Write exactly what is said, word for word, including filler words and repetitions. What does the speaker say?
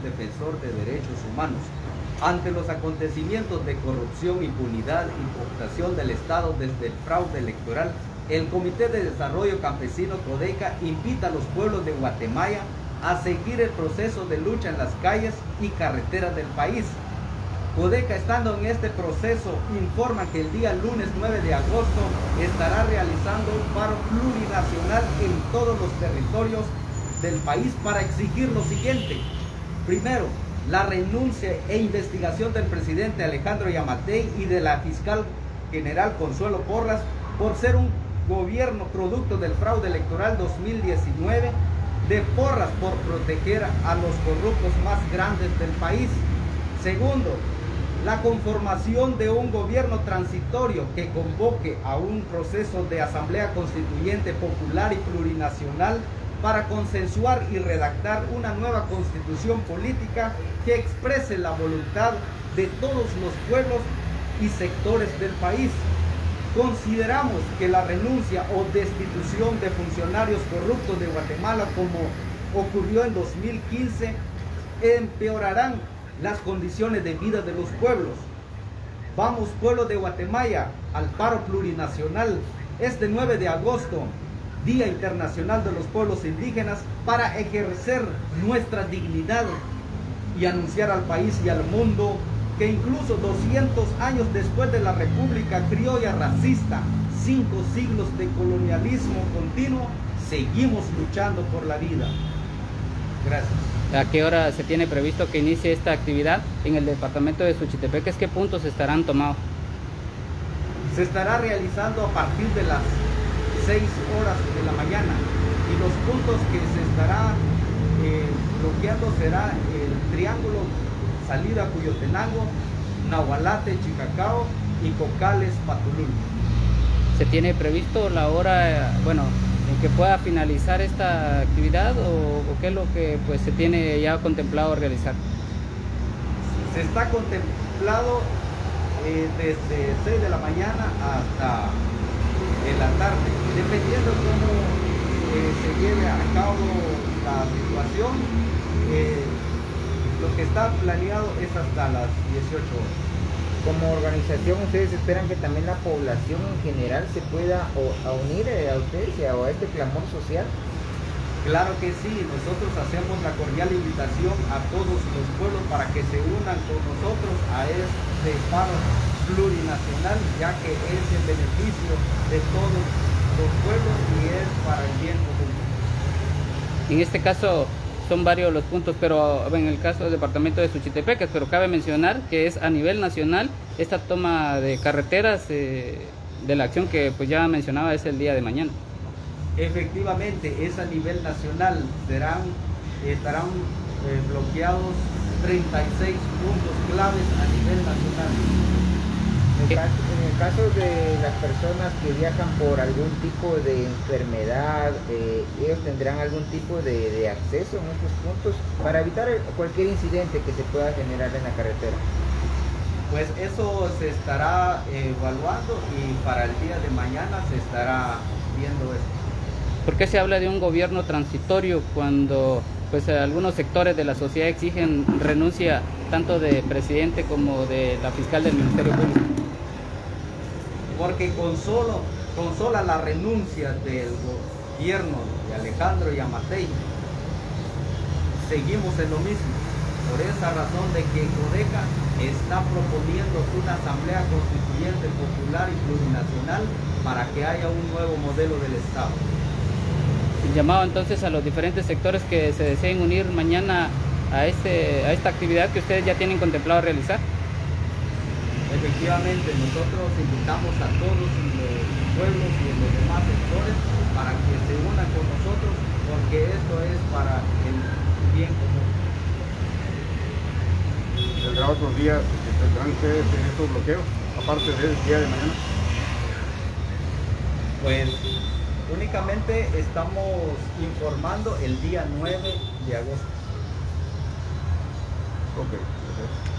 defensor de derechos humanos. Ante los acontecimientos de corrupción, impunidad y cooptación del Estado desde el fraude electoral, el Comité de Desarrollo Campesino CODECA invita a los pueblos de Guatemala a seguir el proceso de lucha en las calles y carreteras del país. CODECA, estando en este proceso, informa que el día lunes nueve de agosto estará realizando un paro plurinacional en todos los territorios del país para exigir lo siguiente. Primero, la renuncia e investigación del presidente Alejandro Yamatei y de la fiscal general Consuelo Porras por ser un gobierno producto del fraude electoral dos mil diecinueve, de Porras por proteger a los corruptos más grandes del país. Segundo, la conformación de un gobierno transitorio que convoque a un proceso de asamblea constituyente popular y plurinacional para consensuar y redactar una nueva constitución política que exprese la voluntad de todos los pueblos y sectores del país. Consideramos que la renuncia o destitución de funcionarios corruptos de Guatemala, como ocurrió en dos mil quince, empeorarán las condiciones de vida de los pueblos. Vamos, pueblo de Guatemala, al paro plurinacional este nueve de agosto, Día Internacional de los Pueblos Indígenas, para ejercer nuestra dignidad y anunciar al país y al mundo que incluso doscientos años después de la República Criolla racista, cinco siglos de colonialismo continuo, seguimos luchando por la vida. Gracias. ¿A qué hora se tiene previsto que inicie esta actividad en el departamento de Suchitepeques? ¿Qué puntos estarán tomados? Se estará realizando a partir de las seis horas de la mañana, y los puntos que se estará eh, bloqueando será el triángulo salida Cuyotenango, Nahualate, Chicacao y Cocales, Patulul. ¿Se tiene previsto la hora, bueno, en que pueda finalizar esta actividad, o, o qué es lo que pues se tiene ya contemplado realizar? Se está contemplado eh, desde seis de la mañana hasta en la tarde, dependiendo cómo eh, se lleve a cabo la situación. Eh, lo que está planeado es hasta las dieciocho horas. Como organización, ¿ustedes esperan que también la población en general se pueda o, a unir a ustedes o a este clamor social? Claro que sí, nosotros hacemos la cordial invitación a todos los pueblos para que se unan con nosotros a este paro plurinacional, ya que es en beneficio de todos los pueblos y es para el bien común. En este caso son varios los puntos, pero en el caso del departamento de Suchitepeques, pero cabe mencionar que es a nivel nacional esta toma de carreteras eh, de la acción que pues ya mencionaba es el día de mañana. Efectivamente, es a nivel nacional, serán, estarán eh, bloqueados treinta y seis puntos claves a nivel nacional. En el, caso, en el caso de las personas que viajan por algún tipo de enfermedad, eh, ellos tendrán algún tipo de, de acceso en estos puntos para evitar cualquier incidente que se pueda generar en la carretera. Pues eso se estará eh, evaluando y para el día de mañana se estará viendo esto. ¿Por qué se habla de un gobierno transitorio cuando pues algunos sectores de la sociedad exigen renuncia tanto de presidente como de la fiscal del Ministerio Público? Porque con, solo, con sola la renuncia del gobierno de Alejandro Yamatei, seguimos en lo mismo. Por esa razón de que CODECA está proponiendo una asamblea constituyente popular y plurinacional para que haya un nuevo modelo del Estado. Llamado entonces a los diferentes sectores que se deseen unir mañana a, este, a esta actividad que ustedes ya tienen contemplado realizar. Efectivamente, nosotros invitamos a todos los pueblos y los demás sectores para que se unan con nosotros, porque esto es para el bien común. ¿Tendrá otros días que tendrán ustedes estos bloqueos, aparte del día de mañana? Pues únicamente estamos informando el día nueve de agosto. Ok, okay.